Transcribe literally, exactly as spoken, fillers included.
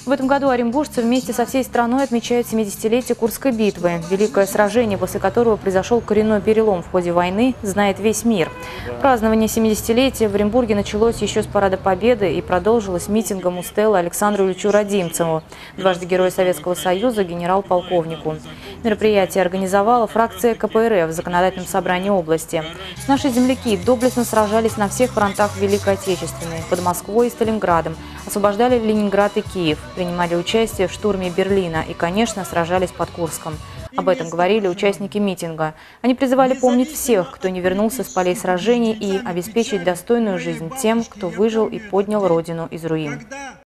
В этом году оренбуржцы вместе со всей страной отмечают семидесятилетие Курской битвы. Великое сражение, после которого произошел коренной перелом в ходе войны, знает весь мир. Празднование семидесятилетия в Оренбурге началось еще с Парада Победы и продолжилось митингом у стелы Александру Ильичу Радимцеву, дважды Героя Советского Союза, генерал-полковнику. Мероприятие организовала фракция ка пэ эр эф в Законодательном собрании области. Наши земляки доблестно сражались на всех фронтах Великой Отечественной, под Москвой и Сталинградом, освобождали Ленинград и Киев, принимали участие в штурме Берлина и, конечно, сражались под Курском. Об этом говорили участники митинга. Они призывали помнить всех, кто не вернулся с полей сражений, и обеспечить достойную жизнь тем, кто выжил и поднял Родину из руин.